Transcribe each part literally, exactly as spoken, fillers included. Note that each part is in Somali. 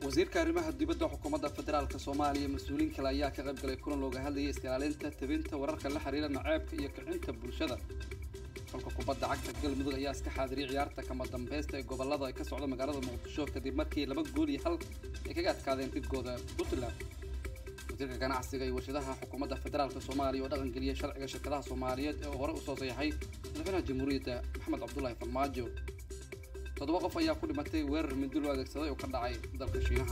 وزير كارمها الدبادة حكومة الفدرال كصومالية مسؤولين كلا يا كغيب قال يكون لوجه هذا يستعلنت تبنت وررك اللي حرينا نعاب يكعنت بولشدة فالكو كبدا عقد قل مدق أياس كحاضري عيارته كما دمبيست قبل الله يكسر على مجرد المقدشة كدي مركي لما تقول يحل يكجات كذا في الجودة بطلة وزير كان عسكري ورشدها حكومة الفدرال كصومالية ودغن قلية شرع شكلها صومالية وراء صوصيحي لبنها جمهورية محمد عبد الله فرماجو تتوقف أيها كل متى ور من دلوا ذاك صدق وكان دعي ذلك الشيءها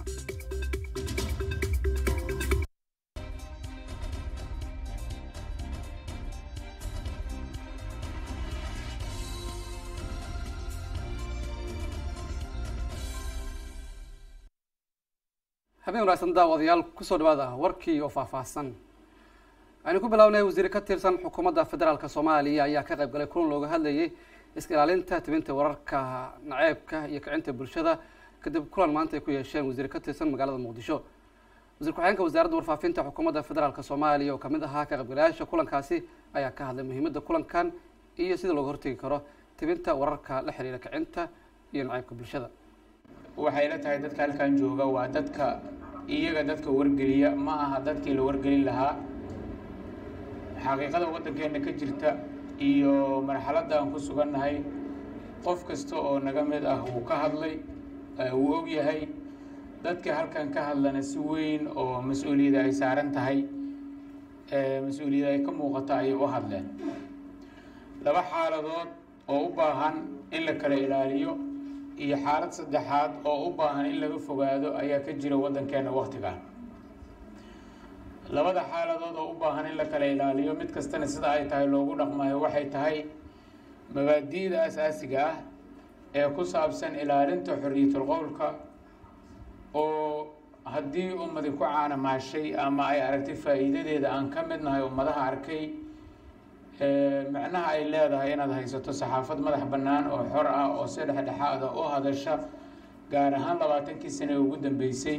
habeen wanaagsan daawadayaal ku soo dhawaada warkii oo faahfaahsan aynu ku bilownay wasiir ka tirsan xukuumadda federaalka Soomaaliya ayaa ka qayb galay kulan looga hadlayay iska ilaalinta tibinta wararka naceebka iyo kicinta bulshada kadib kulan maanta ay ku yeesheen wasiir ka tirsan magaalada Muqdisho wasiir ku-xigeenka wasaaradda warfaafinta xukuumadda federaalka Soomaaliya oo kamid ahaa ka qaybgalayaasha kulankaasi ayaa ka hadlay muhiimadda kulankan iyo sida looga hortagi karo tibinta wararka la xiriira kicinta iyo naceebka bulshada waxay la tahay dadka halkan jooga waa dadka iyaga dadka wargeliya ma aha dadkii la wargelin lahaa xaqiiqada waddankeena ka jirta iyo marxaladda aan ku sugannahay qof kasta oo naga mid ah uu ka hadlay uu og yahay dadka halkan ka hadlana si weyn oo mas'uuliyadda ay saaran tahay mas'uuliyadda ay ka muuqata ay u hadleen laba xaaladood oo u baahan in la kala ilaaliyo iyo xaalad saddexaad oo u baahan in laga fogaado ayaa ka jira waddankeena waqtigan labada xaaladood oo u baahan in la kala ilaaliyo mid kastana sida ay tahay loogu dhaqmayo waxay tahay mabaadi'da asaasiga ah ee ku saabsan ilaalinta xorriyatul qowlka oo haddii ummadi ku caanamaashay ama ay aragtay faa'iidadeeda aan ka mid nahay ummadaha arkay macnaha ay leedahay inaad haysato saxaafad madax bannaan oo xor ah oo si dhexdhexaad ah u hadasha gaar ahaan labaatankii sane ee ugu dambeysay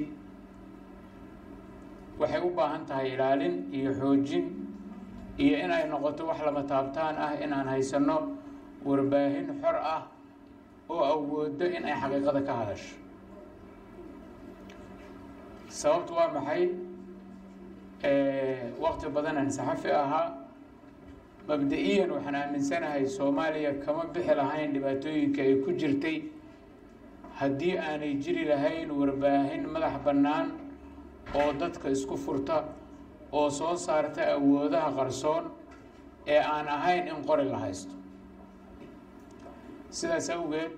waxay u baahan tahay ilaalin iyo xoojin iyo in ay noqoto wax lama taabtaan ah in aan haysano warbaahin xor ah oo awoodo in ay xaqiiqada ka hadasho sababtu waa maxay waqti badan aan saxafi ahaa mabda'iyan waxaan aaminsanahay Soomaaliya kama bixi lahayn dhibaatooyinka ay ku jirtay haddii aanay jiri lahayn warbaahin madax bannaan oo dadka isku furta oo soo saarta awoodaha qarsoon ee aan ahayn in qori la haysto sidaas awgeed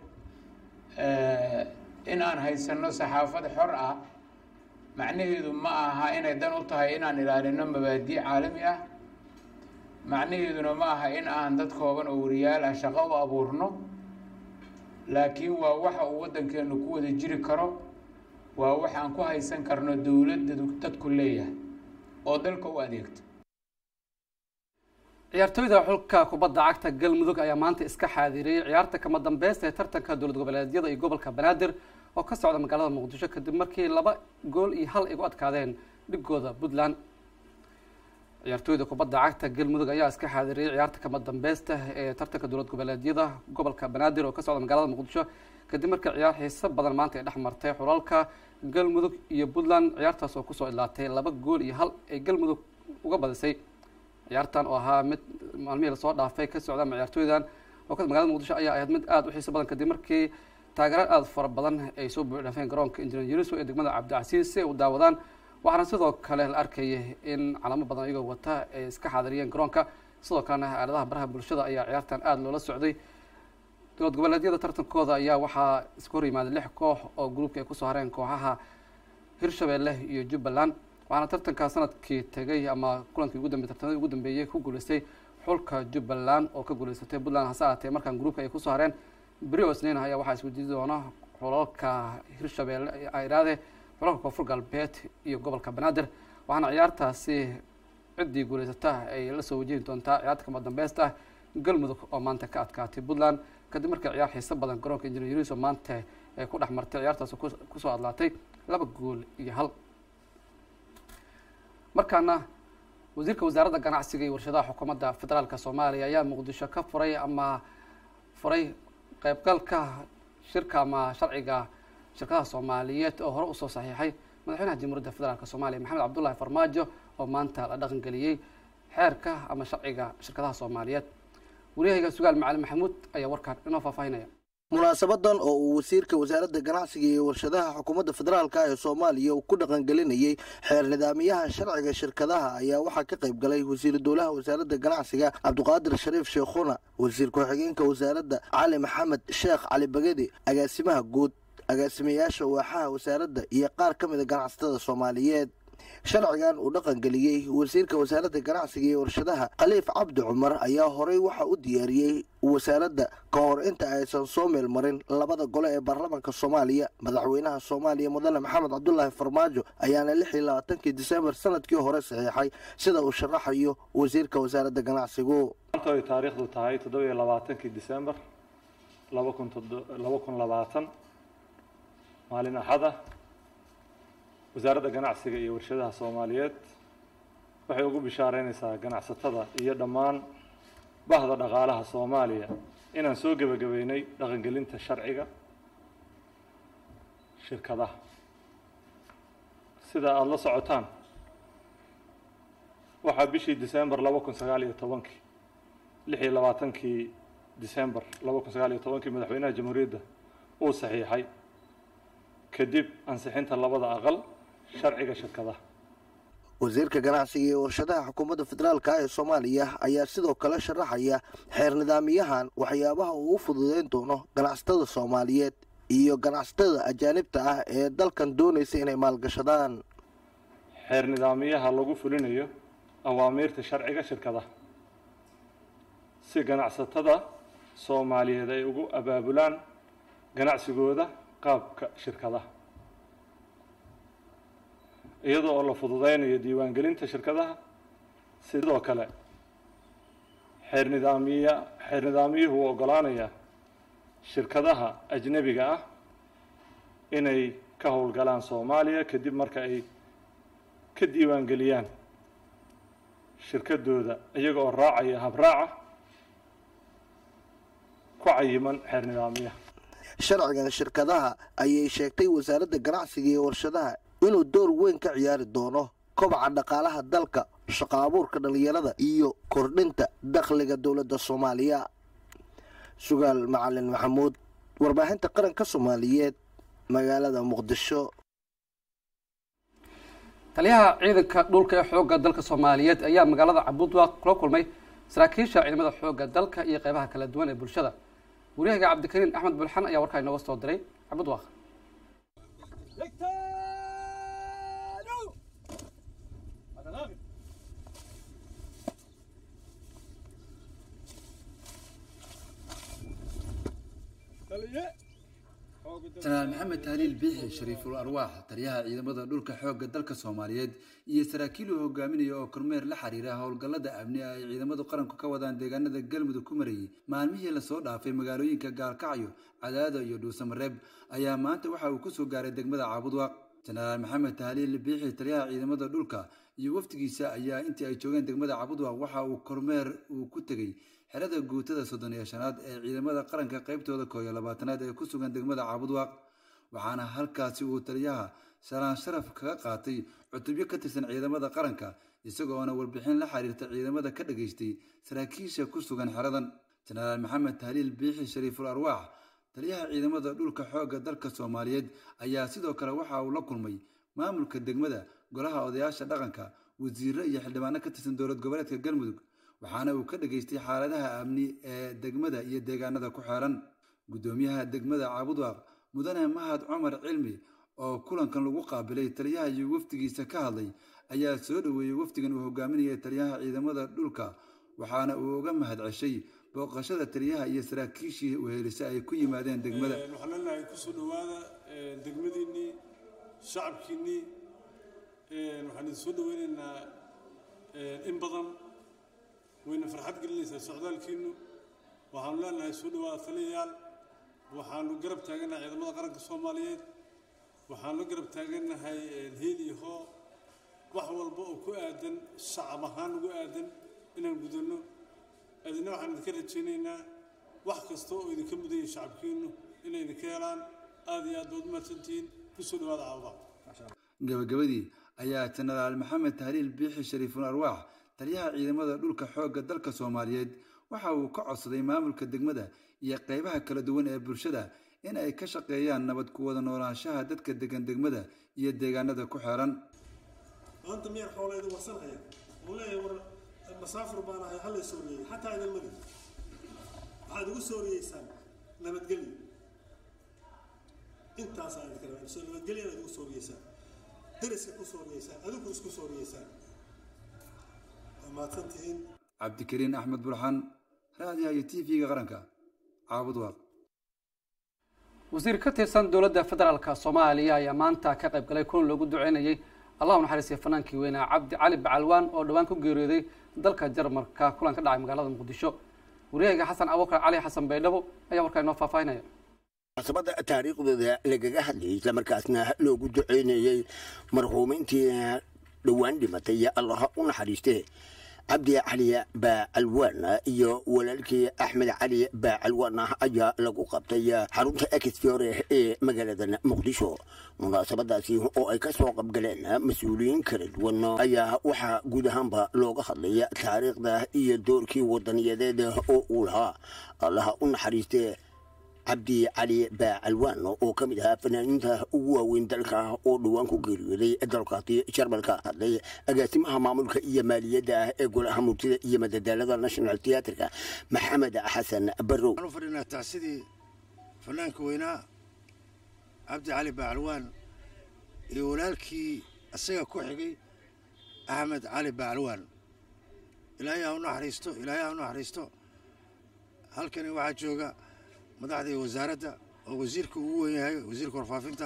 in aan haysano saxaafad xor ah macnaheedu ma aha inay dan u tahay inaan ilaalino mabaadi' caalami ah macnaheeduna ma aha in aan dad kooban oo wariyaal ah shaqo u abuurno laakiin waa waxa uu waddankeenu ku wada jiri karo waa waxa aan ku haysan karno dawladda dadku leeyahay oo dalka u adeegta ciyaartoyda xulka kubadda cagta galmudug ayaa maanta iska xaadiriyay ciyaarta kama dambaysta ee tartanka dowlad goboleedyada iyo gobolka banaadir oo ka socda magaalada muqdisho kadib markii laba gool iyo hal ay u adkaadeen dhigooda Puntland ciyaartoyda kubadda cagta galmudug ayaa iska xaadiriyay ciyaarta kama dambaysta ee tartanka dowlad goboleedyada gobolka banaadir oo ka socda magaalada muqdisho kadib markii ciyaar xiiso badan maanta ay dhex martay xulalka galmudug iyo Puntland ciyaartaas oo kusoo ilaatay laba gool iyo hal ay galmudug uga badisay ciyaartan oo ahaa mid maalmihii lasoo dhaafay ka socda ciyaartoydan oo ka magaalada muqdisho ayaa ahayd mid aad u xiiso badan kadib markii taageero aad fara badan ay soo buuxdhaafeen garoonka Injineer Yunus ee degmada Cabdicasiis si ay u daawadaan waxaana sidoo kale la arkayay in calamo badan iyagoo wata ay iska xaadiriyeen garoonka sidoo kalena aaladaha baraha bulshada ayaa ciyaartan aad loola socday dowlad goboleedyada tartankooda ayaa waxaa isku hor yimaaday lix koox oo gruubka ay kusoo hareen kooxaha Hirshabelle iyo Jubbaland waxaana tartanka sanadkii tagay ama kulankii ugu dambeeyay tartanadii ugu dambeeyay ku guuleystay xulka Jubbaland oo ka guuleysatay Puntland hase ahaatee markaan gruubka ay kusoo hareen beri oo isniin ayaa waxaa isku diidi doona xulalka Hirshabelle ay raade xulalka koonfur galbeed iyo gobolka banaadir waxaana ciyaartaasi ciddii guuleysata ay la soo wajihi doontaa ciyaarta kama dambaysta galmudug oo maanta ka adkaatay Puntland kadib markii ciyaar xiiso badan garoonka Injineer Yunus oo maanta ay ku dhex martay ciyaartaas ku soo adlaatay laba gool iyo hal markaana wasiirka wasaaradda ganacsiga iyo warshadaha xukuumadda federaalka Soomaaliya ayaa Muqdisho ka furay ama furay qaybgalka shirka ama sharciga shirkadaha Soomaaliyeed oo hore u soo saxiixay madaxweynaha Jamhuuriyadda Federaalka Soomaaliya Maxamed Cabdullaahi Farmaajo oo maanta la dhaqan galiyay xeerka ama sharciga shirkadaha Soomaaliyeed. Wariyaha Sugaal Macalin Maxamuud ayaa warkaan inoo faahfaahinaya. munaasabadan oo uu wasiirka wasaaradda ganacsiga iyo warshadaha xukuumadda federaalka ee Soomaaliya uu ku dhaqan galinayay xeer nidaamyaha sharciga shirkadaha ayaa waxaa ka qayb galay wasiir dowlaha wasaaradda ganacsiga Cabduqaadir Shariif Sheekhuna, wasiir ku-xigeenka wasaaradda Cali Maxamed Sheekh Cali Bagadi, agaasimaha guud, agaasimayaasha waaxaha wasaaradda iyo qaar ka mid ah ganacsatada Soomaaliyeed. sharcigan uu dhaqan galiyay wasiirka wasaaradda ganacsiga iyo warshadaha Khaliif Cabdi Cumar ayaa horey waxa uu diyaariyay wasaaradda ka hor inta aysan soo meel marin labada gole ee baarlamaanka Soomaaliya. madaxweynaha Soomaaliya Mudane Maxamed Cabdullaahi Farmaajo ayaana lix iyo labaatankii Diseembar sanadkii hore saxiixay sida uu sharaxayo wasiirka wasaaradda ganacsigu. maanta ay taariikhdu tahay toddoba iyo labaatankii Diseembar laba kun labaatan maalin Axada. wasaaradda ganacsiga iyo warshadaha Soomaaliyeed waxay ugu bishaareynaysaa ganacsatada iyo dhammaan bahda dhaqaalaha Soomaaliya inaan soo gabagabeynay dhaqangelinta sharciga shirkadaha. sida aad la socotaan waxaa bishii Diseembar laba kun sagaal iyo tobankii lix iyo labaatankii Diseembar laba kun sagaal iyo tobankii madaxweynaha Jamhuuriyadda uu saxiixay kadib ansixinta labada aqal sharciga shirkadaha. wasiirka ganacsiga iyo warshadaha xukuumadda federaalka ee Soomaaliya ayaa sidoo kale sharaxaya xeer nidaamyahan waxyaabaha uu u fududeyn doono ganacsatada Soomaaliyeed iyo ganacsatada ajaanibta ah ee dalkan doonaysa inay maalgashadaan. xeer nidaamyaha lagu fulinayo awaamiirta sharciga shirkadaha si ganacsatada Soomaaliyeed ay ugu abaabulaan ganacsigooda qaabka shirkadaha iyadoo oo la fududeynayo diiwaangelinta shirkadaha. sidoo kale xeer nidaamiya xeer nidaamiyuhu u ogolaanaya shirkadaha ajnabiga ah inay ka howlgalaan Soomaaliya kadib marka ay ka diiwaangeliyaan shirkadooda iyaga oo raacaya habraaca ku cayiman xeer nidaamiyaha. sharcigan shirkadaha ayay sheegtay wasaaradda ganacsiga iyo warshadaha inuu door weyn ka ciyaari doono kobaca dhaqaalaha dalka, shaqo abuurka dhalinyarada iyo kordhinta dakhliga dowladda Soomaaliya. Sugaal Macalin Maxamuud, warbaahinta qaranka Soomaaliyeed, magaalada Muqdisho. taliyaha ciidanka dhulka ee xoogga dalka Soomaaliyeed ayaa magaalada Cabudwaaq kula kulmay saraakiisha ciidamada xoogga dalka iyo qaybaha kala duwan ee bulshada. wariyaha Cabdikariin Axmed Bulxan ayaa warkaa inooga soo diray Cabudwaaq. Janaraal Maxamed Tahliil Biixi Shariiful Arwaax taliyaha ciidamada dhulka xoogga dalka Soomaaliyeed iyo saraakiil uu hogaaminayo oo kormeer la xiriira howlgallada amni ay ciidamadu qaranku ka wadaan deegaanada Galmudug ku marayay maalmihii la soo dhaafay magaalooyinka Gaalkacyo, Cadaado iyo Dhuusamareeb ayaa maanta waxa uu ku soo gaaray degmada Cabudwaaq. Janaraal Maxamed Tahliil Biixi taliyaha ciidamada dhulka iyo waftigiisa ayaa intii ay joogeen degmada Cabudwaaq waxa uu kormeer uu ku tagay xerada guutada soddon iyo shanaad ee ciidamada qaranka qaybtooda koob iyo labaatanaad ee ku sugan degmada Cabudwaaq. waxaana halkaasi uu taliyaha salaan sharaf kaga qaatay cutubyo ka tirsan ciidamada qaranka isagoona warbixin la xiriirta ciidamada ka dhageystay saraakiisha ku sugan xeradan. Janaraal Maxamed Tahliil Biixi Shariiful Arwaax taliyaha ciidamada dhulka xoogga dalka Soomaaliyeed ayaa sidoo kale waxa uu la kulmay maamulka degmada, golaha odayaasha dhaqanka, wasiirro iyo xildhibaano ka tirsan dowlad goboleedka Galmudug, waxaana uu ka dhageystay xaaladaha amni ee degmada iyo deegaanada ku xeeran. gudoomiyaha degmada Cabudwaaq Mudane Mahad Cumar Cilmi oo kulankan lagu qaabilay taliyaha iyo waftigiisa ka hadlay ayaa soo dhaweeyay waftigan uu hogaaminayay taliyaha ciidamada dhulka, waxaana uu uga mahad ceshay booqashada taliyaha iyo saraakiishii wehelisa ay ku yimaadeen degmada. waxaan leenahay ku soo dhawaada degmadiinii, shacabkiinii, waxaan soo dhaweynaynaa in badan wayna farxad gelinaysaa socdaalkiinu. waxaan leenahay soo dhawaada taliyayaal, waxaanu garab taaganahay ciidamada qaranka Soomaaliyeed, waxaanu garab taaganahay hiil iyo hoo wax walba oo ku aadan shacab ahaan ugu aadan inaan gudano. adina waxaan idinka rajaynaynaa wax kasta oo idinka mudan yahay shacabkiinu inay idinka helaan. aad iyo aad baad mahadsantihiin kusoo dhawaada caawda gabagabadii ayaa jenaraal maxamed tahliil biixi shariiful arwaax taliyaha ciidamada dhulka xoogga dalka Soomaaliyeed waxa uu ka codsaday maamulka degmada iyo qaybaha kala duwan ee bulshada in ay ka shaqeeyaan nabad ku wada noolaanshaha dadka degan degmada iyo deegaanada ku xeeran maanta miyar xoolaheedu warsanaya walaal war masaafir baan ahay hal Soomaaliyeed xataa idin madi waxaad ugu sooriyeysaan nabadgelyo intaas aad ka rabaan soo nabadgelyo aad ugu sooriyeysaan dariska ku sooriyeysaan adigu isku sooriyeysaan amaadsantiin cabdikariin axmed burxan raadiyaha T V-ga qaranka caabud waaq wasiir ka tirsan dowladda federaalka Soomaaliya ayaa maanta ka qayb galay kulan lagu duceynayay Allahu naxariisto fanaankii weynaa Cabdi Cali Bacalwaan oo dhawaan ku geeriyooday dalka Jarmalka kulan ka dhacay magaalada Muqdisho wariyaha Xasan Abubakar Cali Xasan Baydhabo ayaa warkaa inoo faafaynaya sabada taariikhdooda lagaga hadlayay isla markaasna loogu duceynayay marhuumintii dhawaan dhimatay Allah u naxariistee Cabdi Cali Bacalwaan iyo walaalkii Axmed Cali Bacalwaan ayaa lagu qabtay xarunta Exfiore ee magaalada Muqdisho munaasabadaasi oo ay ka soo qayb galeen mas'uuliyiin kala duwan ayaa waxa guud ahaanba looga hadlay taariikhda iyo doorkii wadaniyadeed oo uu lahaa Allah u naxariistee Cabdi Cali Bacalwaan oo ka mid ahaa fanaaniinta ugu waaweyn dalka oo dhawaan ku geeriyooday dalkaasi Jarmalka hadlay agaasimaha maamulka iyo maaliyadda ee golaha murtida iyo madadaalada National Theatre Maxamed Xasan Barrow waxaan fadhinaa tacsidii fanaanka weynaa Cabdi Cali Bacalwaan iyo walaalkii asaga ku xigay Axmed Cali Bacalwaan ilaahay ha u naxariisto ilaahay ha u naxariisto halkani waxaa jooga madaxda wasaaradda oo wasiirka ugu weyn yahay wasiirka warfaafinta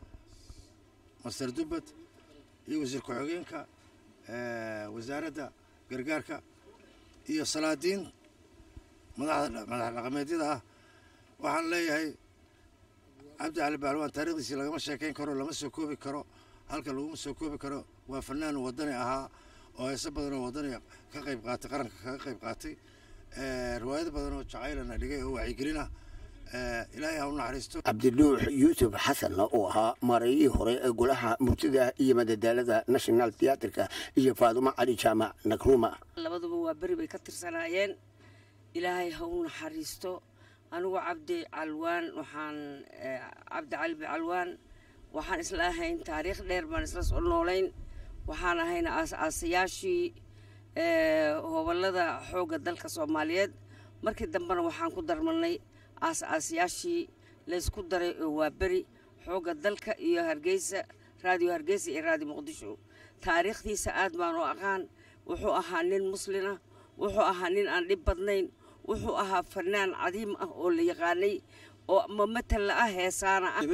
Master Dubbad iyo wasiirka xogeenka ee wasaaradda gargaarka iyo salaadiin madaxda madax dhaqameedyada ah waxaan leeyahay Cabdi Cali Bacalwaan taariikhdiisa lagama sheekeyn karo lama soo koobi karo halka lagu soo koobi karo waa fanaan wadani ahaa oo heeso badan oo wadani ka qayb qaatay qaranka ka qayb qaatay ee riwaayado badan oo jacaylana dhigay oo wacyigelina ilaahay ha u naxariisto Cabdiluux Yuusuf Xasan oo ahaa mareeyihii hore ee golaha murtida iyo madadaalada National Theatre iyo Faadumo Cali Jaamac Nakruma labaduba waa bari bay ka tirsanaayeen ilaahay ha u naxariisto anigu Cabdi Calwaan waxaan Cabdi Cali Bacalwaan waxaan isla ahayn taariikh dheer baan isla soo noolayn waxaan ahayna aasayaashii ee hobalada xoogga dalka Soomaaliyeed markii dambana waxaan ku darmanay aas-aasayaashii la isku daray oo waa bari xoogga dalka iyo Hargeysa raadiyo Hargeysa iyo raadiyo Muqdisho taariikhdiisa aad baan u aqaan wuxuu ahaa nin muslina wuxuu ahaa nin aan dhib badnayn wuxuu ahaa fanaan cadiim ah oo la yaqaanay oo matal ah heesaana ah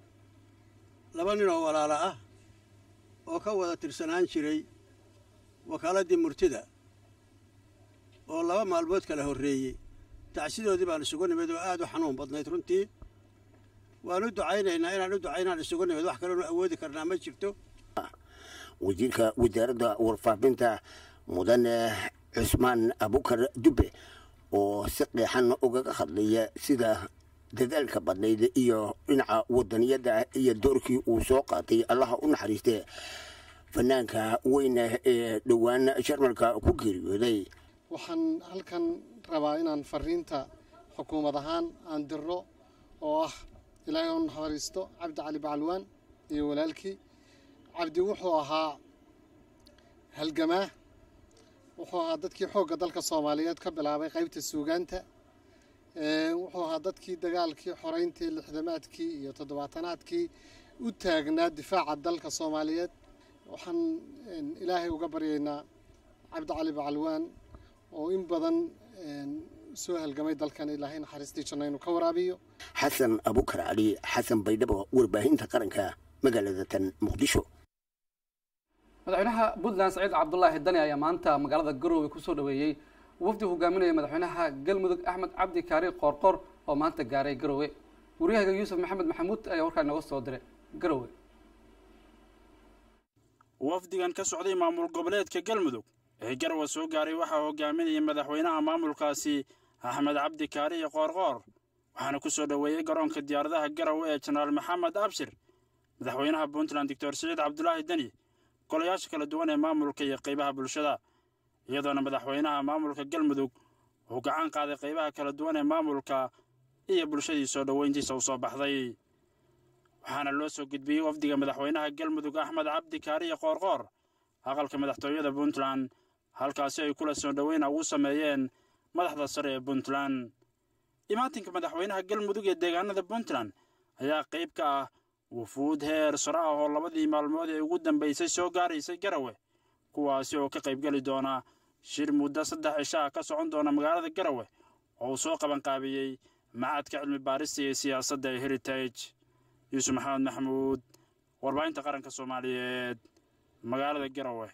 laba nin oo walaalo ah oo ka wada tirsanaan jiray wakaaladii murtida oo laba maalmood kala horreeyay tacsidoodii baan isugu nimid oo aad u xanuun badnayd runtii waan u ducaynaynaa inaan u ducaynaan isugu nimid wax kale oo awoodi karnaa ma jirto wasiirka wasaaradda warfaafinta mudane Cusmaan Abubakar Dube oo si qeexan uga hadlaya sida dadaalka badnayd iyo dhinaca wadaniyada iyo doorkii uu soo qaatay Allah u naxariistee fanaanka weyn ee dhawaan Jarmalka ku geeriyooday waxaan halkan rabaa inaan fariinta xukuumad ahaan aan diro oo ah ilaahay u naxariisto Cabdi Cali Bacalwaan iyo walaalkii Cabdi wuxuu ahaa halgamaa wuxuu ahaa dadkii xoogga dalka Soomaaliyeed ka bilaabay qaybta suugaanta ee wuxuu ahaa dadkii dagaalkii xoreyntii lixdamaadkii iyo toddobaatanaadkii u taagnaa difaaca dalka Soomaaliyeed waxaan ilaahay uga baryaynaa Cabdi Cali Bacalwaan oo in badan soo halgamay dalkan ilaahay naxariistii janno ka waraabiyo Xasan Abubakar Cali Xasan Baydhabo warbaahinta qaranka magaalada tan Muqdisho madaxweynaha Puntland Saciid Cabdullaahi Dani ayaa maanta magaalada Garowe ku soo dhaweeyay wafdi hogaaminaya madaxweynaha Galmudug Axmed Cabdi Kaari Qoorqoor oo maanta gaaray Garowe wariyaha Yuusuf Maxamed Maxamuud ayaa warkaa nooga soo diray Garowe wafdigan ka socday maamul goboleedka Galmudug ee Garowe soo gaaray waxa hogaaminaya madaxweynaha maamulkaasi Axmed Cabdi Kaari Qoorqoor waxaana ku soo dhoweeyey garoonka diyaaradaha garowe ee jenaraal maxamed abshir madaxweynaha puntland doctor siciid cabdulaahi deni golayaasha kala duwan ee maamulka iyo qaybaha bulshada iyadoona madaxweynaha maamulka galmudug uu gacan qaaday qaybaha kala duwan ee maamulka iyo bulshadii soo dhoweyntiisa u soo baxday waxaana loo soo gudbiyey wafdiga madaxweynaha galmudug axmed cabdi kaariye qoorqoor aqalka madaxtooyada puntland halkaasi ay kula soo dhoweyna ugu sameeyeen madaxda sare ee puntland imaatinka madaxweynaha galmudug ee deegaanada puntland ayaa qayb ka ah wufuud heer sare ah oo labadii maalmood ee ugu dambaysay soo gaaraysay garawe kuwaasi oo ka qaybgeli doona shir muddo saddex cishaa ka socon doona magaalada garawe oo uu soo qabanqaabiyey macadka cilmi baarista iyo siyaasadda ee heritage yuusuf maxamed maxamuud warbaahinta qaranka soomaaliyeed magaalada garawe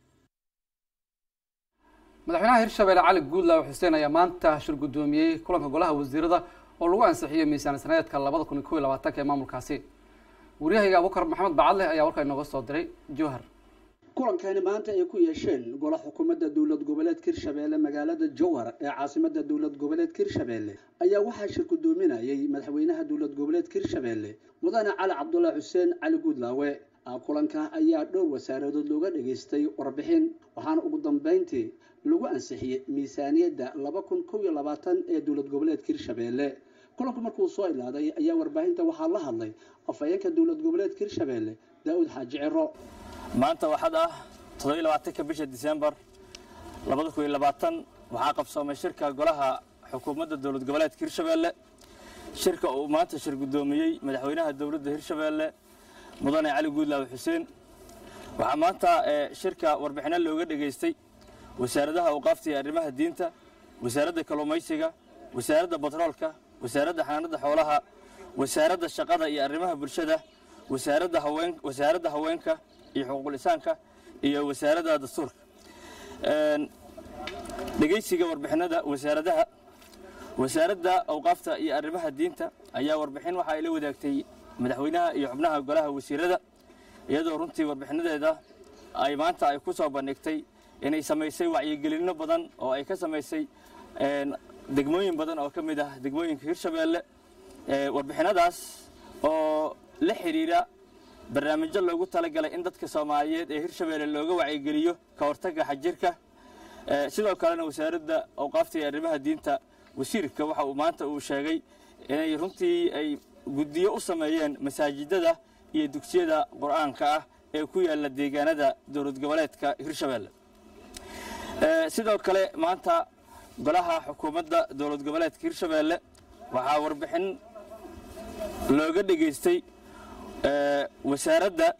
madaxweynaha hirshabeelle cali guudlaaw xuseen ayaa maanta shir guddoomiyey kulanka golaha wasiirada oo lagu ansixiyey miisaan sanadeedka labada kun iyo kow iyo labaatanka ee maamulkaasi wariyahayga abukar maxamed bacadleh ayaa warkaa inooga soo diray jowhar kulankani maanta ay ku yeesheen golaha xukuumadda dowlad goboleedka hirshabeelle magaalada jowhar ee caasimadda dowlad goboleedka hirshabeelle ayaa waxaa shir guddoominayay madaxweynaha dowlad goboleedka hirshabeelle mudane cali cabdulaahi xuseen cali guudlaawe kulanka ayaa dhowr wasaaradood looga dhageystay warbixin waxaana ugu dambeyntii lagu ansixiyey miisaaniyadda laba kun kow iyo labaatan ee dowlad goboleedka hirshabeelle kulanku markuu soo ilaaday ayaa warbaahinta waxaa la hadlay afhayeenka dowlad goboleedka hirshabeelle daa'uud xaaji ciro maanta waxaad ah toddobiyo labaatanka bisha disembar labada kun iyo labaatan waxaa qabsoomay shirka golaha xukuumadda dowlad goboleedka hirshabeelle shirka uu maanta shir guddoomiyey madaxweynaha dowladda hirshabeelle mudane cali guudlaawe xuseen waxaa maanta shirka warbixino looga dhageystay wasaaradaha awqaafta iyo arrimaha diinta wasaaradda kalluumaysiga wasaaradda batroolka wasaaradda xanaanada xoolaha wasaaradda shaqada iyo arrimaha bulshada wasaaradda haween wasaaradda haweenka iyo xuquuqul insaanka iyo wasaaradda dastuurka dhegeysiga warbixinada wasaaradaha wasaaradda awqaafta iyo arrimaha diinta ayaa warbixin waxa ay la wadaagtay madaxweynaha iyo xubnaha golaha wasiirada iyadoo runtii warbixinadeeda ay maanta ay ku soo bandhigtay inay samaysay wacyigelinno badan oo ay ka samaysay degmooyin badan oo ka mid ah degmooyinka hirshabeelle warbixinadaas oo la xidhiira barnaamijyo loogu talagalay in dadka soomaaliyeed ee hirshabeelle looga wacyigeliyo ka hortagga xajirka sidoo kalena wasaaradda awqaafta iyo arrimaha diinta wasiirka waxa uu maanta uu sheegay inay runtii ay guddiyo u sameeyeen masaajidada iyo dugsiyada qur-aanka ah ee ku yaala deegaanada dowlad goboleedka hirshabeelle sidoo kale maanta golaha xukuumadda dowlad goboleedka hirshabeelle waxaa warbixin looga dhageystay wasaaradda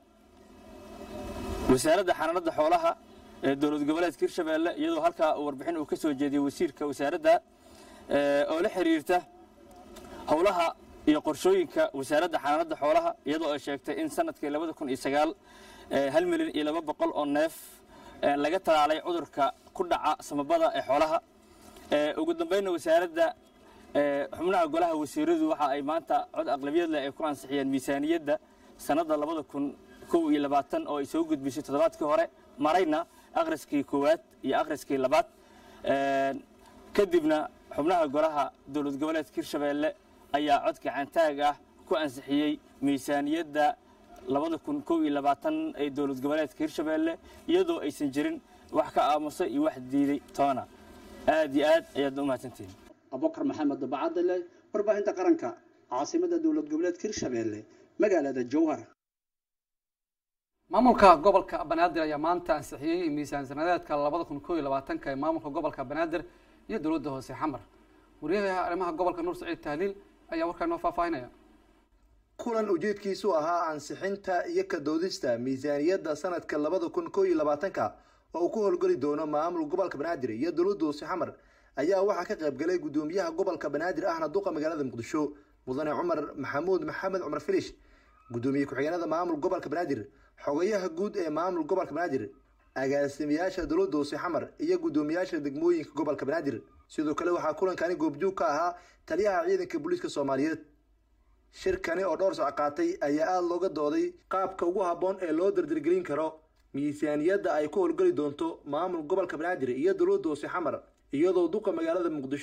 wasaaradda xanaanada xoolaha ee dowlad goboleedka hirshabeelle iyadoo halkaa warbixin uu ka soo jeediyey wasiirka wasaaradda oo la xiriirta howlaha iyo qorshooyinka wasaaradda xanaanada xoolaha iyadoo ay sheegtay in sanadkii labada kun iyo sagaal hal milyan iyo laba boqol oo neef laga talaalay cudurka ku dhaca samabada ee xoolaha ugu dambeynna wasaaradda xubnaha golaha wasiiradu waxa ay maanta cod aqlabiyad leh ay ku ansixiyeen miisaaniyadda sanadda labada kun kow iyo labaatan oo ay soo gudbisay toddobaadkii hore marayna akhriskii koowaad iyo akhriskii labaad kadibna xubnaha golaha dowlad goboleedka hirshabeelle ayaa cod gacantaag ah ku ansixiyey miisaaniyadda labada kun kow iyo labaatan ee dowlad goboleedka hirshabeelle iyadoo aysan jirin wax ka aamusay iyo wax diiday toona aad iyo aad ayaad u mahadsantihiin abukar maxamed bacadle warbaahinta qaranka caasimadda dowlad goboleedka hirshabeelle magaalada jowhar maamulka gobolka banaadir ayaa maanta ansixiyey miisaan sanadeedka labada kun kow iyo labaatanka ee maamulka gobolka banaadir iyo dowladda hoose xamar wariyaha arrimaha gobolka nuur saciid tahliil ayaa warkaa noo faahfaahinaya kulan ujeedkiisu ahaa ansixinta iyo ka doodista miisaaniyadda sanadka labada kun kow iyo labaatanka oo uu ku howlgeli doono maamul gobolka banaadir iyo dowladda hoose xamar ayaa waxaa ka qayb galay gudoomiyaha gobolka banaadir ahna duqa magaalada muqdisho mudane cumar maxamuud maxamed cumar filish gudoomiye ku-xigeenada maamul gobolka banaadir xogayaha guud ee maamul gobolka banaadir agaasimayaasha dowladda hoose xamar iyo gudoomiyaasha degmooyinka gobolka banaadir sidoo kale waxaa kulankani goobjoog ka ahaa taliyaha ciidanka booliiska soomaaliyeed shirkani oo dhowr sac qaatay ayaa aada looga dooday qaabka ugu habboon ee loo dardargelin karo miisaaniyadda ay ku howlgeli doonto maamul gobolka banaadir iyo dowladda hoose xamar iyadoo duqa magaalada muqdisho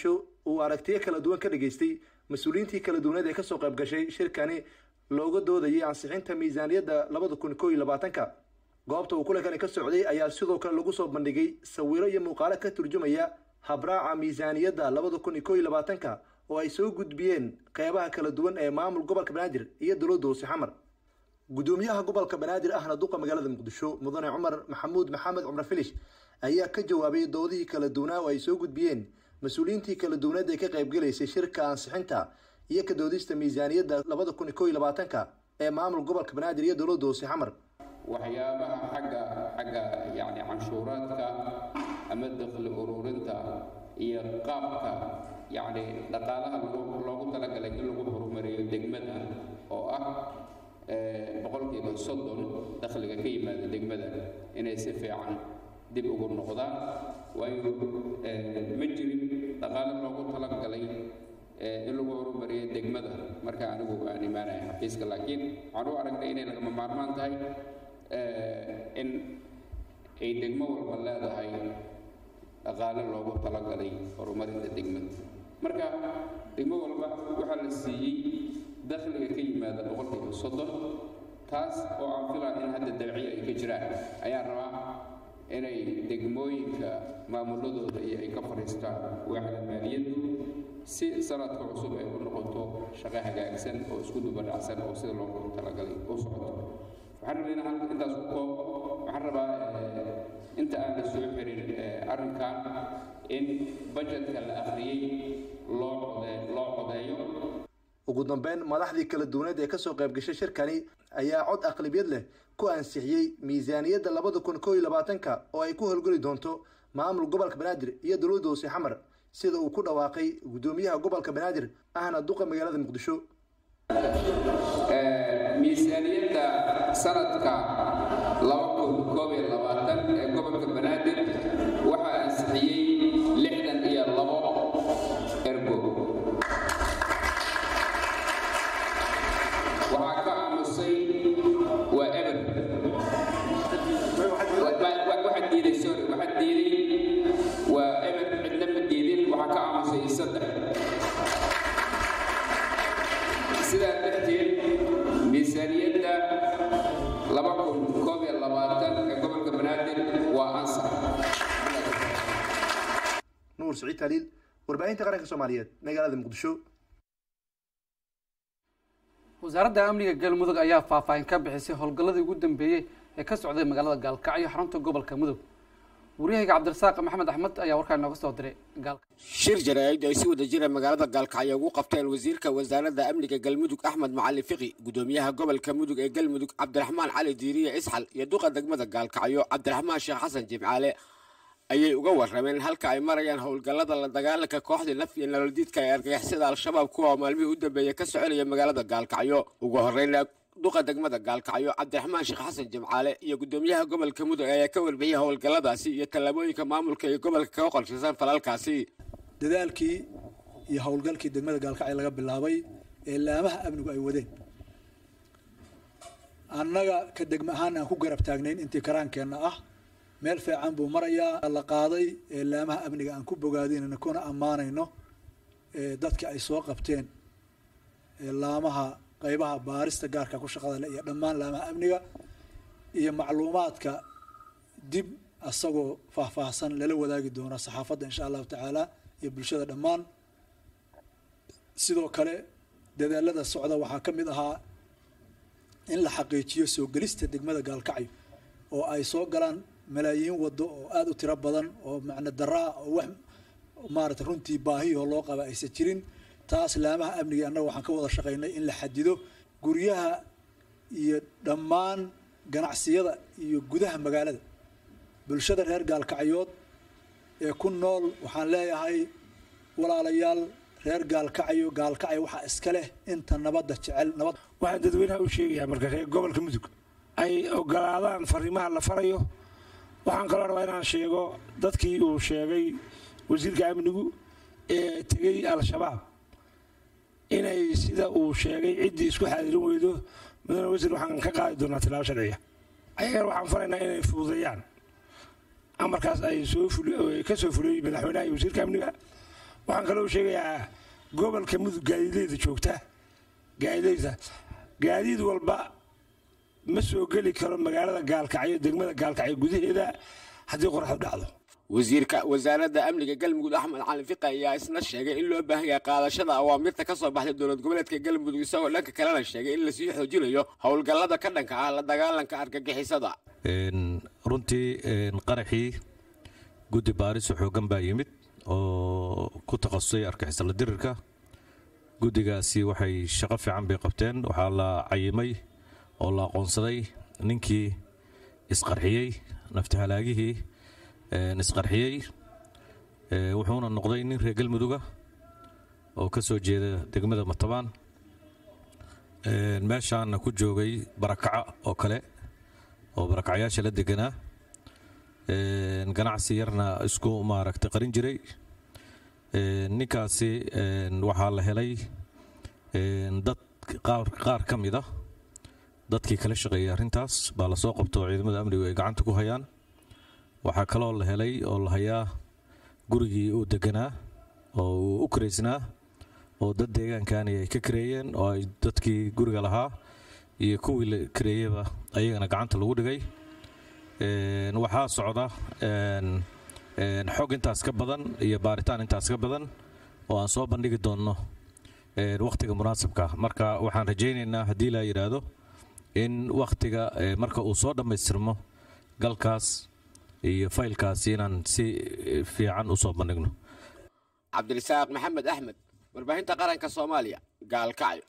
uu aragtiyo kala duwan ka dhageystay mas-uuliyiintii kala duwaneed ee kasoo qayb gashay shirkani looga doodayay ansixinta miisaaniyadda labada kun koo iyo labaatanka goobta uu kulankani ka socday ayaa sidoo kale lagu soo bandhigay sawiro iyo muuqaalo ka turjumaya habraaca miisaaniyadda labada kun koo iyo labaatanka oo ay soo gudbiyeen qeybaha kala duwan ee maamul gobolka banaadir iyo dowladda hoose xamar gudoomiyaha gobolka banaadir ahna duqa magaalada muqdisho mudane cumar maxamuud maxamed cumar filish ayaa ka jawaabay doodihii kala duwanaa oo ay soo gudbiyeen mas-uuliyiintii kala duwaneed ee ka qaybgalaysay shirka ansixinta iyo ka doodista miisaaniyadda labada kun koo iyo labaatanka ee maamul gobolka banaadir iyo dowladda hoose xamar waxyaabaha xagga xagga yani canshuuraadka ama dakhli ururinta iyo qaabka yani dhaqaalaha loogu talagalay in lagu horumariyo degmada oo ah boqolkiiba soddon dakhliga ka yimaada degmada inay si fiican dib ugu noqdaan waayo ma jirin dhaqaale loogu talagalay in lagu horumariyo degmada marka anigu aan imaanaya xafiiska laakiin waxaan u aragnay inay lagama maarmaan tahay in ay degmo walba leedahay dhaqaale loogu talagalay horumarinta degmada marka degmo walba waxaa la siiyey dakhliga ka yimaada boqolkiiba soddon taas oo aan filaa in hadda dabciya ay ka jiraan ayaan rabaa inay degmooyinka maamuladooda iyo ay ka fadhiistaan waaxda maaliyaddu si sanadka cusub ay u noqoto shaqo hagaagsan oo isku dubadhacsan oo sida loogu talagalay u socoto waxaan rabaa inaan intaas ku koobo waxaan rabaa inta aan la soo xirin arrinkan in budgetka la akhriyey loo code loo codeeyo ugu dambeyn madaxdii kala duwaneed ee kasoo qayb gashay shirkani ayaa cod aqlabiyad leh ku ansixiyey miisaaniyadda labada kun koo iyo labaatanka oo ay ku howlgeli doonto maamul gobolka banaadir iyo dowladda hoose xamar sida uu ku dhawaaqay gudoomiyaha gobolka banaadir ahna duqa magaalada muqdisho miisaaniyadda sanadka laba kun koob iyo labaatan ee gobolka banaadir waxaa ansixiyey lixdan iyo labo ergo waxaa ka aamusay waa eber waxaa diiday sorry waxaa diiday waa eber cidna ma diidin waxaa ka aamusay saddex sidaa darteed miisaaniyadda laba kun koob iyo labaatan ee gobolka banaadir waa ansax nuur siciid taliil warbaahinta qaranka soomaaliyeed magaalada muqdisho wasaaradda amniga galmudug ayaa faahfaahin ka bixisay howlgalladii ugu dambeeyey ee ka socday magaalada gaalkacyo xarunta gobolka mudug wariyahayga cabdirasaaq maxamed axmed ayaa warkaa inooga soo diray gaalka shir jaraa'id ay si wada jira magaalada gaalkacyo ugu qabteen wasiirka wasaaradda amniga galmudug axmed macali fiqi gudoomiyaha gobolka mudug ee galmudug cabdiraxmaan cali diiriye isxal iyo duqa degmada gaalkacyo cabdiraxmaan sheekh xasan jimcaale ayay uga warrameen halka ay marayaan howlgallada la dagaalanka kooxda naf iyo nololdiidka ee argagixisada al-shabaab kuwa maalmihii u dambeeyey ka soconaya magaalada gaalkacyo ugu horreyna duqa degmada gaalkacyo cabdiraxmaan sheekh xasan jimcaale iyo gudoomiyaha gobolka mudug ayaa ka warbixiyay howlgalladaasi iyo tallaabooyinka maamulka iyo gobolka kaga qorshaysan falalkaasi dadaalkii iyo howlgalkii degmada gaalkacyo laga bilaabay ee laamaha amnigu ay wadeen annaga ka degma ahaan aan ku garab taagnayn intii karaankeenna ah meel fiican buu marayaa la qaaday ee laamaha amniga aan ku bogaadinayno kuna ammaanayno dadkii ay soo qabteen laamaha qaybaha baarista gaarka ku shaqada leh iyo dhammaan laamaha amniga iyo macluumaadka dib asagoo faahfaahsan lala wadaagi doona saxaafadda insha allahu tacaala iyo bulshada dhammaan sidoo kale dadaalada socda waxaa ka mid ahaa in la xaqiijiyo soo gelista degmada gaalkacyo oo ay soo galaan malaayiin wado oo aada u tiro badan oo macno daraa oo wax maarata runtii baahiyoo loo qaba aysan jirin taas laamaha amniga annaga waxaan ka wada shaqaynay in la xadido guryaha iyo dhammaan ganacsiyada iyo gudaha magaalada bulshada reer gaalkacyood ee ku nool waxaan leeyahay walaalayaal reer gaalkacyo gaalkacyo waxaa iska leh inta nabadda jecel nabad waxaan dadweynaha u sheegayaa marka reer gobolka mudug ay ogolaadaan fariimaha la farayo waxaan kaloo rabaa inaan sheego dadkii uu sheegay wasiirka amnigu ee tegey al-shabaab inay sida uu sheegay ciddii isku xaadirin weydo mudane wasiir waxaan ka qaadi doonaa tilaabo sharciya ayagana waxaan faraynaa inay fududeeyaan amarkaas ay soo ka soo fuliyey madaxweynaha iyo wasiirka amniga waxaan kaloo sheegayaa gobolka mudug gaadiidleyda joogta gaadiidleyda gaadiid walba ma soo geli karo magaalada gaalkacyo degmada gaalkacyo gudaheeda haddii qorraxdu dhacdo wasiirka wasaaradda amniga galmudug axmed cali fiqi ayaa isna sheegay in loo baahan yahay qaadashada awaamirta ka soo baxday dowlad goboleedka galmudug isagoo dhanka kalena sheegay in lasii xoojinayo howlgallada ka dhanka ah la dagaalanka argagixisada runtii qaraxii guddi baaris xoogan baa yimid oo ku takhasusay argagixisada dirirka guddigaasi waxay shaqo fiican bay qabteen waxaa la cayimay oo la aqoonsaday ninkii isqarxiyey naftahalaagihii isqarxiyey wuxuuna noqday nin reer galmuduga oo ka soo jeeda degmada matabaan meeshaana ku joogay barakaca oo kale oo barakacyaasha la deganaa ganacsi yarna isku maaragtay qarin jiray ninkaasi waxaa la helay dad qaar ka mid ah dadkii kala shaqeeyay arrintaas baa lasoo qabto oo ciidamada amnigu ay gacanta ku hayaan waxaa kaloo la helay oo la hayaa gurigii uu deganaa oo uu u kareysnaa oo dad deegaankani ay ka kareeyeen oo ay dadkii guriga lahaa iyo kuwii la kareeyaba ayagana gacanta lagu dhigay waxaa socda xog intaas ka badan iyo baaritaan intaas ka badan oo aan soo bandhigi doonno wakhtiga munaasabka marka waxaan rajaynaynaa haddii la yidhaahdo in wakhtiga marka uu soo dhammaystirmo galkaas iyo faylkaasi inaan si fiican u soo bandhigno cabdirasaaq maxamed axmed warbaahinta qaranka soomaaliya gaalkacyo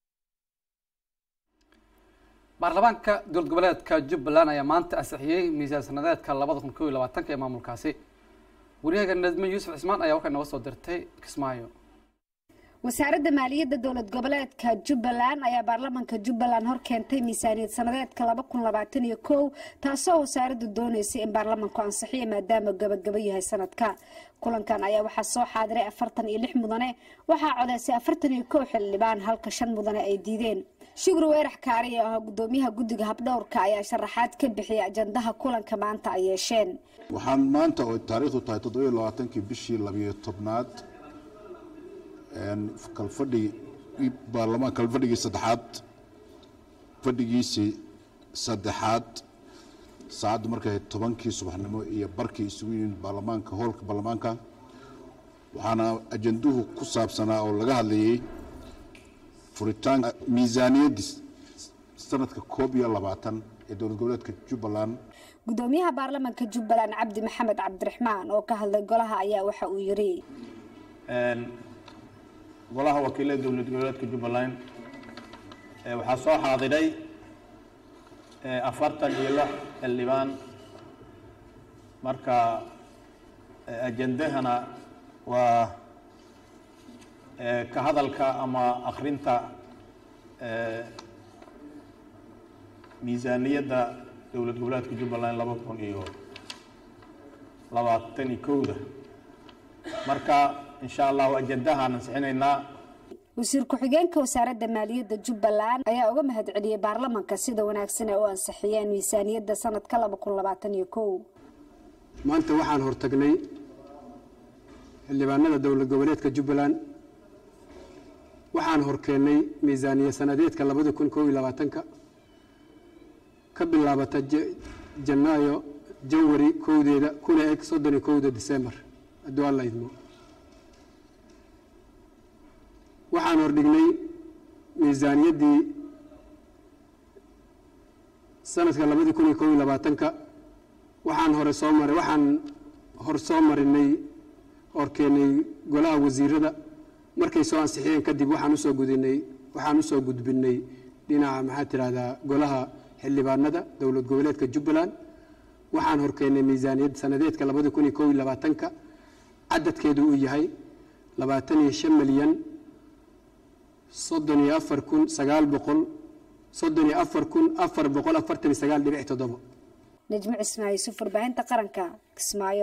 baarlamaanka dowlad goboleedka jubbaland ayaa maanta ansixiyey miisaan sanadeedka labada kun kow iyo labaatanka ee maamulkaasi waryahaga nadme yuusuf cismaan ayaa waxay nooga soo dirtay kismaayo wasaaradda maaliyadda dowlad goboleedka jubbaland ayaa baarlamaanka jubbaland hor keentay miisaaniyad sanadeedka laba kun labaatan iyo kow taasoo wasaaraddu doonaysay in baarlamaanku ansixiyo maadaama gabagaba yahay sanadka kulankan ayaa waxaa soo xaadiray afartan iyo lix mudane waxaa codeysay afartan iyo kow xildhibaan halka shan mudane ay diideen shukri weerax kaari oo ah gudoomiyaha guddiga habdhowrka ayaa sharaxaad ka bixiyay ajandaha kulanka maanta ay yeesheen waxaan maanta oo taariikhdu tahay toddobiyo labaatankii bishii labiyo tobnaad kalfadhigi baarlamaan kalfadhigii saddexaad fadhigiisii saddexaad saacaddu markay tobankii subaxnimo iyo barkii isugu yimid baarlamaanka hoolka baarlamaanka waxaana ajanduhu ku saabsanaa oo laga hadlayay furitaanka miisaaniyaddii sanadka koob iyo labaatan ee dowlad goboleedka jubbaland gudoomiyaha baarlamaanka jubbaland cabdi maxamed cabdiraxmaan oo ka hadlay golaha ayaa waxa uu yiri golaha wakiilada dowlad goboleedka jubbaland waxaa soo xaadiray afartan iyo lix xildhibaan marka ajandahana waa ka hadalka ama akhrinta miisaaniyadda dowlad goboleedka jubbaland laba kun iyo labaatan iyo kowda marka insha allahu ajandahaan ansixinaynaa wasiir ku-xigeenka wasaaradda maaliyadda jubbaland ayaa uga mahad celiyey baarlamaanka sida wanaagsan ee u ansixiyeen miisaaniyadda sanadka laba kun labaatan iyo kow maanta waxaan hortagnay xildhibaanada dowlad goboleedka jubbaland waxaan horkeennay miisaaniya sanadeedka labada kun kow iyo labaatanka ka bilaabata janaayo janwari kowdeeda kuna eg soddon iyo kowda disembar hadduu alla idmo waxaan hordhignay miisaaniyaddii sanadka labadii kun iyo kow iyo labaatanka waxaan hore soo maray waxaan hor soo marinay horkeenay golaha wasiirada markay soo ansixiyeen kadib waxaan usoo gudinay waxaan usoo gudbinay dhinaca maxaa tirahdaa golaha xildhibaanada dowlad goboleedka jubbaland waxaan horkeenay miisaaniyad sanadeedka labadii kun iyo kow iyo labaatanka cadadkeedu uu yahay labaatan iyo shan milyan soddon iyo afar kun sagaal boqol soddon iyo afar kun afar boqol afartan iyo sagaal dhibic toddobo najmo cismaayo yusuf warbaahinta qaranka kismaayo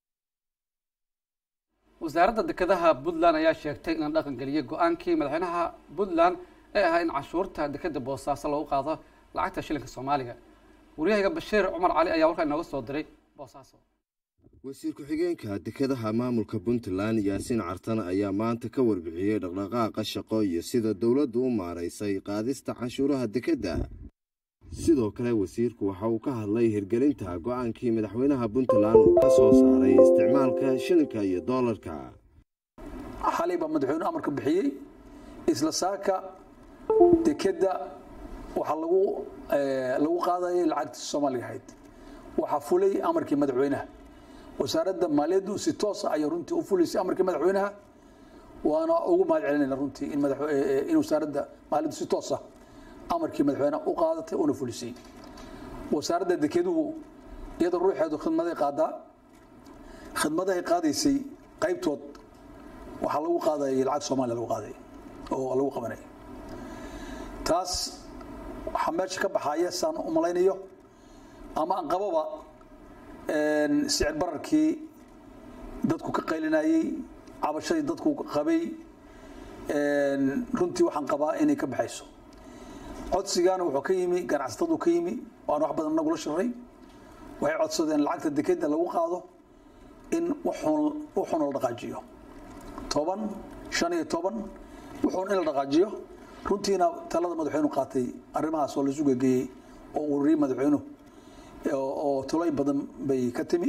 wasaaradda dekedaha puntland ayaa sheegtay in la dhaqan geliyay go-aankii madaxweynaha puntland ee ahaa in cashuurta dekeda boosaaso lagu qaado lacagta shilinka soomaaliga waryahaga bashiir cumar cali ayaa warkaa inooga soo diray boosaaso wasiir ku-xigeenka dekedaha maamulka puntland yaasiin cartan ayaa maanta ka warbixiyey dhaqdhaqaaqa shaqo iyo sida dowladdu u maaraysay qaadista canshuuraha dekedda sidoo kale wasiirku waxa uu ka hadlay hirgelinta go-aankii madaxweynaha puntland uu ka soo saaray isticmaalka shilinka iyo doolarka xalay baa madaxweynuhu amarka bixiyey isla saaka dekedda waxaa lagu lagu qaadayay lacagta Soomaaliga ahayd waxa fulay amarkii madaxweynaha wasaaradda maaliyaddu si toos ah ay runtii u fulisay amarkii madaxweynaha waana ugu mahad celinayna runtii in madaxweynaha in wasaaradda maaliyaddu si toos ah amarkii madaxweynaha u qaadatay oo fulisay wasaaradda dekeduhu iyadoo ruuxeedu khidmadaha qaada khidmadaha qaadaysay qaybtood waxa lagu qaadayay lacag Soomaaliya lagu qaaday oo lagu qabanay taas waxa meesha ka baxaya saan u malaynayo ama aan qababa een sicir bararkii dadku ka qaylinayay cabashadii dadku qabay een runtii waxaan qabaa inay ka baxayso codsigaana wuxuu ka yimi ganacsatadu ka yimi waan wax badan nagu la shiray waxay codsadeen lacagta dekedda lagu qaado in wuxuun wuxuun la dhaqaajiyo toban shan iyo toban wuxuun in la dhaqaajiyo runtiina talada madaxweynuhu qaatay arrimahaas oo la suga geeyay oo uu ri madaxweynuhu oo talooyin badan bay ka timi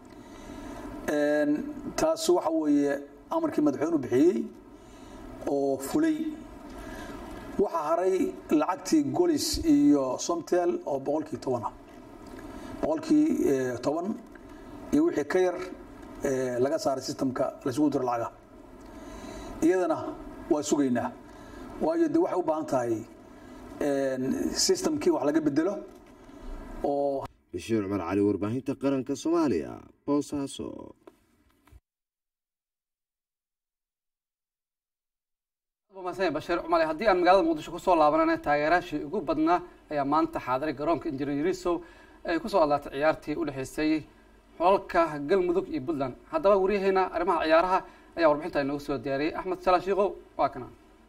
een taas waxa weeye amarkii madaxweynuhu bixiyay oo fulay waxa haray lacagtii golis iyo somtel oo boqolkii toban ah boqolkii toban iyo wixii ka yar laga saaray systemka la isugu diro lacagaha iyadana waa sugaynaa waayo de waxay u baahan tahay systemkii wax laga bedelo oo Bashir Umar Cali warbaahinta qaranka Soomaaliya Boosaaso Bashir Umar haddii aan magaalada Muqdisho ku soo laabanay taageerayaashii ugu badnaa ayaa maanta xaadiray garoonka Injineer Yarisow ay ku soo hadlaatay ciyaartii u dhaxaysay xulka Galmudug iyo Puntland haddaba wariyaheena arrimaha ciyaaraha ayaa warbixinta inoo soo diyaariyay Axmed Salaah Shiiqo waa kana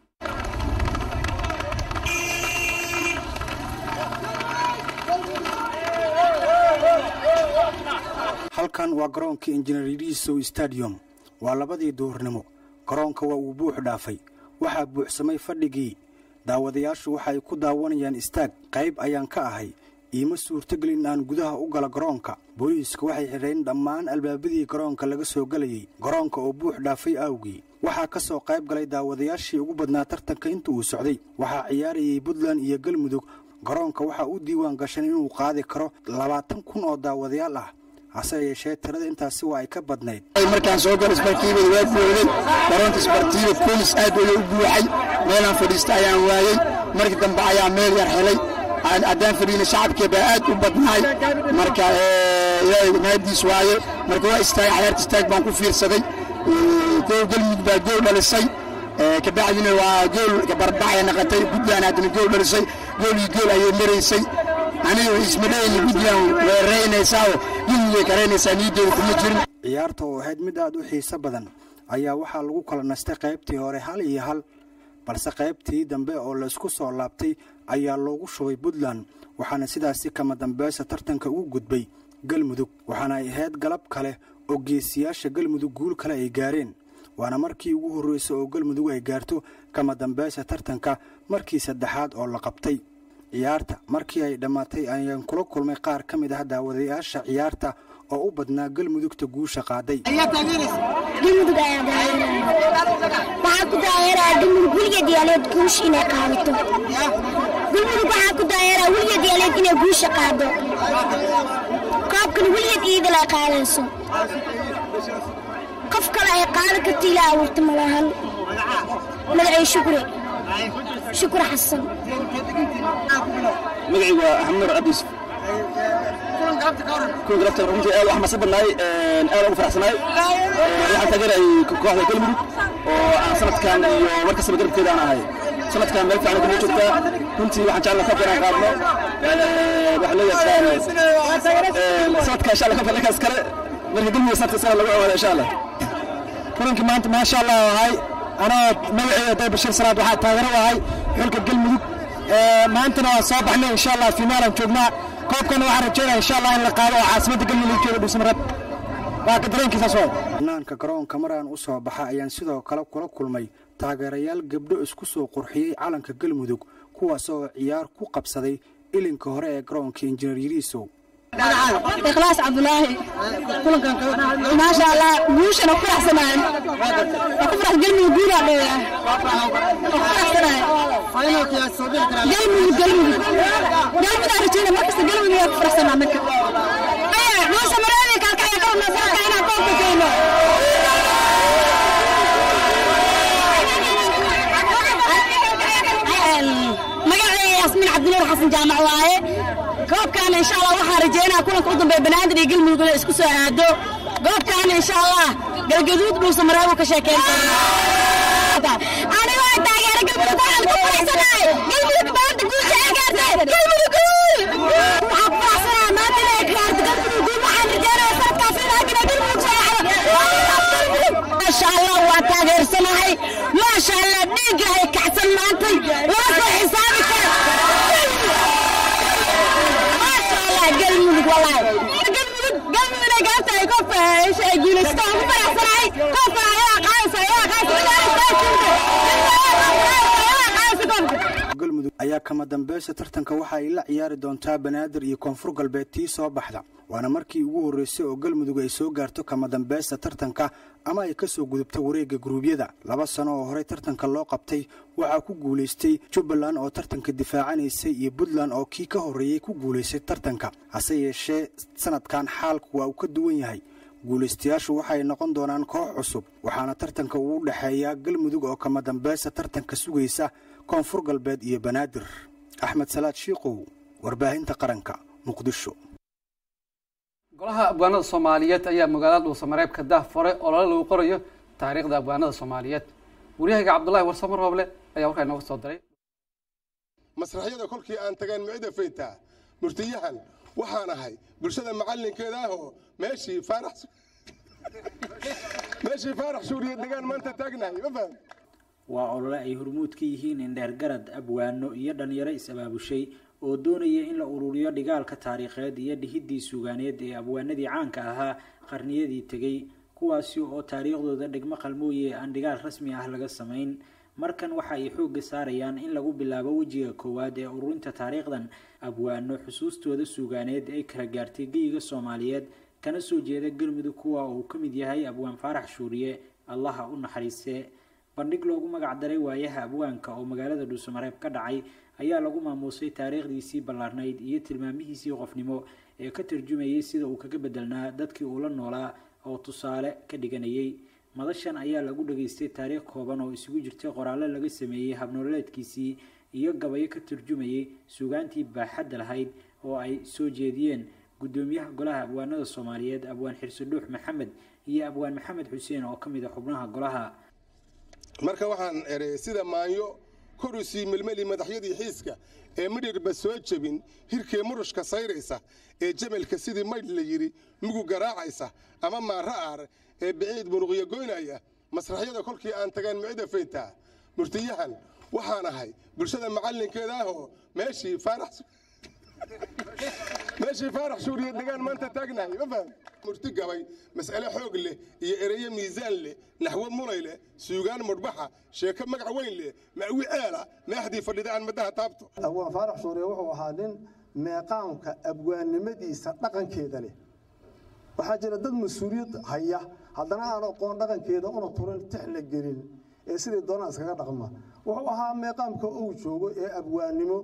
halkan waa garoonka Injineer Yarisow Stadium waa labadii duurnimo garoonka waa uu buux dhaafay waxaa buuxsamay fadhigii daawadayaashu waxay ku daawanayaan istaag qayb ayaan ka ahay iima suurtagelin in aan gudaha u gala garoonka booliisku waxay xidheen dhammaan albaabadii garoonka laga soo galayay garoonka oo buux dhaafay awgii waxaa ka soo qayb galay daawadayaashii ugu badnaa tartanka inta uu socday waxaa ciyaarayay Puntland iyo Galmudug garoonka waxaa u diiwaan gashan inuu qaadi karo labaatan kun oo daawadayaal ah hase yeeshee tirada intaasi waa ay ka badnayd markaan soo galay isbartiiba waa buuxday garoonka isbartiiba police aad u buuxay meelaan fadhiista ayaan waayay markii dambe ayaa meel yar helay adaan fadhiina shacabka baa aad u badnaay marka ilaahay naadiis waaye marka waa istaag ciyaarta istaag baan ku fiirsaday gool Galmudug baa gool dhalisay ka bacdina waa gool ka barbacay naqatay Puntland hadana gool dhalisay gool iyo gool ayay mareysay aniga ismaleeyay Puntland weeraynaysaa inay kareynaysaa niideedu kuma jirin ciyaarta oo ahayd mid aad u xiiso badan ayaa waxaa lagu kala nastay qaybtii hore hal iyo hal balse qaybtii dambe oo la isku soo laabtay ayaa loogu shubay Puntland waxaana sidaasi kama dambaysa tartanka ugu gudbay Galmudug waxaana ay ahayd galab kale oo geesiyaasha Galmudug guul kale ay gaareen waana markii ugu horeysay oo Galmudug ay gaarto kama dambaysa tartanka markii saddexaad oo la qabtay ciyaarta markii ay dhamaatay ayaan kula kulmay qaar ka mid ah daawadayaasha ciyaarta oo u badnaa Galmudugta guusha qaaday Galmudug ayaa waxaa ku daayeeraa Galmudug weligeed yaaleed guush inay qaadato Galmudug waxaa ku daayeeraa weligeed yaaleed inay guusha qaado koobkan weligeed iidala qaadayso qof kale ay qaado karti ilaa abuurta malahan magacay shukri shukri xasan magacay waa Axmed Abdis كون قربت runtii aad wax masabnay aad ugu faraxsanay waxaan taageeray kooxda Galmudug oo aan sanadkan iyo markasta garabkeeda aan ahay sanadkan meel fiican ku joogta runtii waxaan jeclahay ka qaadno waxa la yaqaan sanadka insha Allah ka falkaas kale markii Galmudug sanadka sana lagu awaaday insha Allah kulanka maanta ma sha Allah wahay ana magacayda Bashir Salaad waxa taageero wahay xulka Galmudug maantana waa soo baxnay insha Allah finaalan joognaa koobkana waxaan rajaynayaa insha Allah in la qaado caasimada Galmudug jooga Dhuusamareeb waa ka dareenkiisa soo banaanka garoonka maraan u soo baxa ayaan sidoo kale kula kulmay taageerayaal gabdho isku soo qurxiyey calanka galmudug kuwaas oo ciyaar ku qabsaday ilinka hore ee garoonka injineer yariisow إخلاص عبد الله ما شاء الله موش أنا فرح سنان فرح قلبي يقول عليه فرح سنان قلبي قلبي قلبي ده رجينا ما بس قلبي فرح سنان منك أيه ما سمراني كان كان يكون نصر كان يكون كذينه مقعد ياسمين عبد الله حسن جامع وايه قوب كان إن شاء الله وحنا رجينا كلنا قدام ببنادر يقل من يقول إسكو سعادو قوب كان إن شاء الله قال جدود بوس مراه وكشاكين أنا ما أتاجر قلب القاع الكبر سناي قلب الكبار تقول شاكين قلب الكول حفظ سنة ما تلاقي كارت قلب الكول وحنا رجينا صرت كافين هكذا قلب الكول ما شاء الله وأتاجر سناي ما شاء الله نيجي هيك أحسن ما أنتي وأصل حسابك قلبي والله قلبي قلبي انا قالت لي كوف ايش اجي نستوعب فرحتي كوف يا قايصه يا قايصه galmudug ayaa kama dambaysa tartanka waxa ay la ciyaari doontaa banaadir iyo koonfur galbeed tii soo baxda waana markii ugu horeysay oo galmudug ay soo gaarto kama dambaysa tartanka ama ay ka soo gudubto wareegga gruubyada laba sano oo hore tartanka loo qabtay waxa ku guuleystay Jubbaland oo tartanka difaacanaysa iyo Puntland oo kii ka horeeyay ku guuleystay tartanka hase yeeshee sanadkan xaalku waa uu ka duwan yahay guuleystayaashu waxay noqon doonaan koox cusub waxaana tartanka uu u dhaxeeyaa galmudug oo kama dambaysa tartanka sugaysa koonfur galbeed iyo banaadir axmed salaad shiiqow warbaahinta qaranka muqdisho golaha abwaanada Soomaaliyeed ayaa magaalada Dhuusamareebka daahfure oo lagu qorayo taariikhda abwaanada Soomaaliyeed wariyahayga Cabdullaahi Warsamar Roble ayaa warkaa inoo soo diray masraxyada kolkii aan tagaan micida feynta murtiyahan waxaan ahay bulshada macalinkeeda ah oo meeshii faarax meeshii faarax suuriya degaan maanta taagnahay ma faham waa olole ay hormuud ka yihiin in dheer garad abwaano iyo dhalinyaro is abaabushay oo doonaya in la ururiyo dhigaalka taariikheed iyo dhihidii suugaaneed ee abwaanadii caanka ahaa qarniyadii tegay kuwaasi oo taariikhdooda dhigmo qalmooye aan dhigaal rasmi ah laga samayn markan waxa ay xoog saarayaan in lagu bilaabo wajiga koowaad ee ururinta taariikhdan abwaano xusuustooda suugaaneed ay kala gaartay geyiga Soomaaliyeed kana soo jeeda galmudug kuwa uu ka mid yahay abwaan faarax suuriye allaha u naxariisee bandhig loogu magac daray waayaha abwaanka oo magaalada Dhuusamareeb ka dhacay ayaa lagu maamuusay taariikhdiisii ballaarnayd iyo tilmaamihiisii qofnimo ee ka tarjumayay sida uu kaga bedelnaa dadkii uu la noolaa oo tusaale ka dhiganayay madashan ayaa lagu dhageystay taariikh kooban oo isugu jirtay qoraallo laga sameeyay habnololeedkiisii iyo gabayo ka tarjumayay suugaantii baaxadda lahayd oo ay soo jeediyeen gudoomiyaha golaha abwaanada Soomaaliyeed abwaan Xirso Dhuux Maxamed iyo abwaan Maxamed Xuseen oo kamid ah xubnaha golaha marka waxaan eray sida maanyo korusi milmali madaxyadii xiiska ee midhirba soo jabin hirkee murushka sayraysa ee jamalka sidii maydh la yiri mugu garaacaysa ama maaraar ee biciid muruqyo goynaya masraxyada kolkii aan tagaan micida feynta murtiyahan waxaan ahay bulshada macalinkeeda ah oo meeshii faarax meeshii faarax suuriya degaan maanta taagnahay ma faham murti gabay mas'ale xoog leh iyo ereyo miisaan leh naxwo mulay leh suugaan mudbaxa sheeko magac weyn leh macwi aala maaxdii fadhida aan madaha taabto abwaan faarax suuriya wuxuu ahaa nin meeqaamka abwaannimadiisa dhaqankeeda leh waxaa jira dad mas-uuliyad haya haddana aan aqoon dhaqankeeda una turin tixna gelin ee sidii doonaan iskaga dhaqma wuxuu ahaa meeqaamka uu joogo ee abwaannimo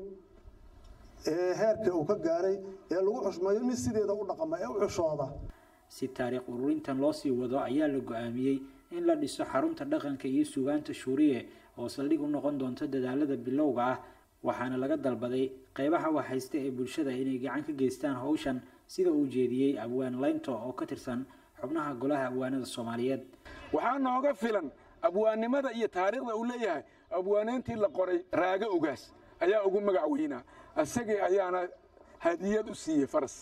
ee heerka uu ka gaaray ee lagu xushmayo nin sideeda u dhaqma ee u xushooda si taariikh ururintan loo sii wado ayaa la go'aamiyey in la dhiso xarunta dhaqanka iyo suugaanta Suuriye oo saldhig u noqon doonto dadaalada bilowga ah waxaana laga dalbaday qaybaha waxaysta ee bulshada inay gacan ka geystaan hawshan sida uu jeediyay abwaan Laynto oo ka tirsan xubnaha golaha abwaanada Soomaaliyeed waxaa nooga filan abwaannimada iyo taariikhda uu leeyahay abwaaneyntii la qoray raaga ugaas ayaa ugu magac weynaa asagii ayaana hadiyad u siiyey faras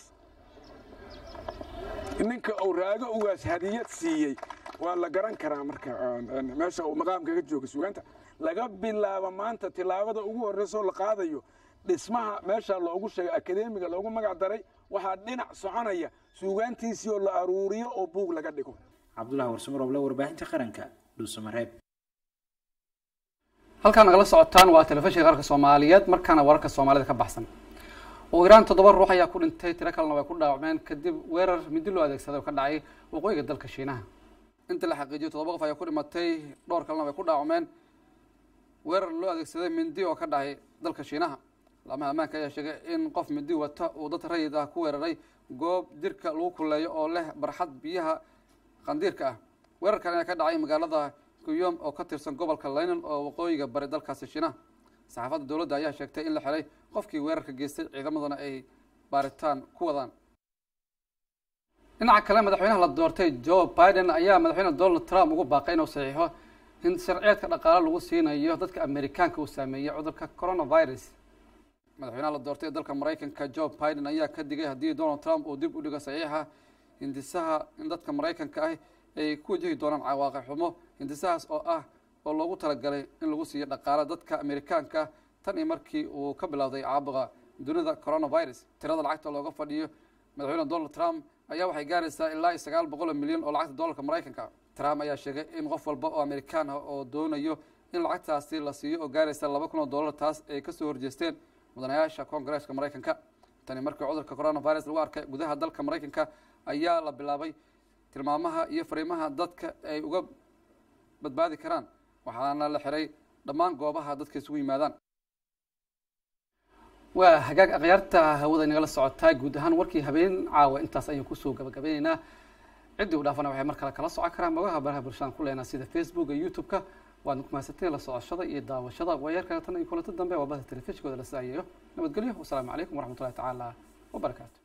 ninka uu raaga ugaas hadiyad siiyey waa la garan karaa marka meesha uu maqaamka ka jooga suugaanta laga bilaabo maanta tilaabada ugu horeysa la qaadayo dhismaha meesha loogu sheegay akadeemiga loogu magac daray waxaa dhinac soconaya suugaantiisii oo la aruuriyo oo buug laga dhigo. cabdullahi warsamar oo la warbaahinta qaranka dhuusamareeb. halkaan nagala socotaan waa telefishinka qaranka Soomaaliyeed markaana wararka Soomaalida ka baxsan. oo Iran toddoba ruux ayaa ku dhintay tiro kalena way ku dhaawacmeen kadib weerar midi loo adeegsaday oo ka dhacay waqooyiga dalka Shiinaha. inta la xaqiijiyo toddoba qof ayaa ku dhimatay dhowr kalena way ku dhaawacmeen weerar loo adeegsaday mindi oo ka dhacay dalka Shiinaha. lama amaanka ayaa sheegay in qof mindi wata uu dad rayid ah ku weeraray goob jirka lagu kuleeyo oo leh barxad biyaha qandiirka ah. weerarkan ayaa ka dhacay magaalada Kuyom oo ka tirsan gobolka Leyland oo waqooyiga bari dalkaasi Shiinaha. saxaafadda dowladda ayaa sheegtay in la xiray qofkii weerarka geystay ciidamadana ay baaritaan ku wadaan. dhinaca kale madaxweynaha la doortay Joe Biden ayaa madaxweyne Donald Trump ugu baaqay inuu saxiixo in sharciyeedka dhaqaale lagu siinayo dadka Amerikaanka uu saameeyay cudurka coronavirus. madaxweynaha la doortay dalka Mareykanka Joe Biden ayaa ka digay haddii Donald Trump uu dib u dhigo saxiixa hindisaha in dadka Mareykanka ah ay ku wajihi doonaan cawaaqib xumo. hindisahaas oo ah oo loogu talagalay in lagu siiyo dhaqaale dadka Amerikaanka tan iyo markii uu ka bilowday caabuqa dunida coronavirus. tirada lacagta looga fadhiyo madaxweyne Donald Trump ayaa waxay gaaraysaa ilaa sagaal boqol milyan oo lacagta dollarka Mareykanka. Trump ayaa sheegay in qof walba oo Amerikaan ah oo doonayo in lacagtaasi la siiyo oo gaaraysa laba kun oo dollar taas ay ka soo horjeesteen mudanayaasha Koongareeska Mareykanka. tani markii cudurka coronavirus lagu arkay gudaha dalka Mareykanka ayaa la bilaabay tilmaamaha iyo fariimaha dadka ay uga badbaadi karaan waxaana la xiray dhammaan goobaha dadka isugu yimaadaan. waa hagaag akhyaarta hawada inagala socotaa guud ahaan warkii habeen caawa intaas ayaan kusoo gabagabaynaynaa. ciddii u dhaafana waxay mar kale kala socon karaan magaha baraha bulshada ku leenaa sida Facebook iyo YouTube-ka. waad ku mahadsantiin la socoshada iyo daawashada wayarka tan iyo kulanti dambe waa bada telefishinkooda la saayayo. nabadgelyo. wassalaamu calaykum waraxmatullaahi tacaala wabarakaatu.